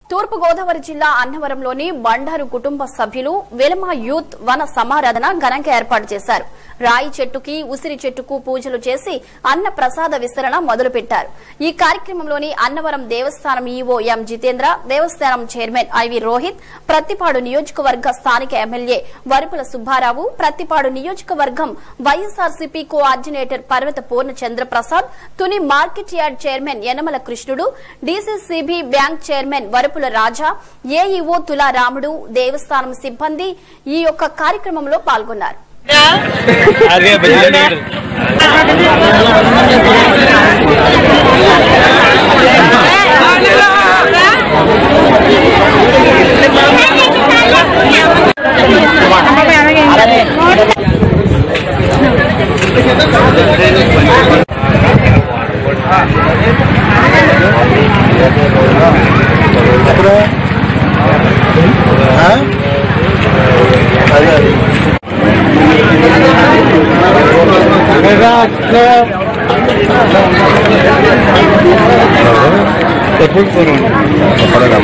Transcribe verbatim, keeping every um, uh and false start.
తూర్పు గోదావరి జిల్లా అన్నవరంలోని బండారు కుటుంబ సభ్యులు వెలమ యూత్ వన సమారాధన ఘనంగా ఏర్పాటు చేశారు. రాయి చెట్టుకి ఉసిరి చెట్టుకు పూజలు చేసి అన్న ప్రసాద విస్తరణ మొదలుపెట్టారు. ఈ కార్యక్రమంలోని అన్నవరం దేవస్థానం ఈవో ఎం జితేంద్ర, దేవస్థానం చైర్మన్ ఐవి రోహిత్, ప్రత్తిపాడు నియోజకవర్గ స్థానిక ఎమ్మెల్యే వరుపుల సుబ్బారావు, ప్రత్తిపాడు నియోజకవర్గం YSRCP coordinator Parvatha Purnachandra Prasad, Tuni market yard chairman Yanamala Krishnudu, DCCB bank chairman Varupula Raja, AEO Tula Ramudu, దేవస్థానం సిబ్బంది ఈ యొక్క కార్యక్రమంలో పాల్గొన్నారు. Telepon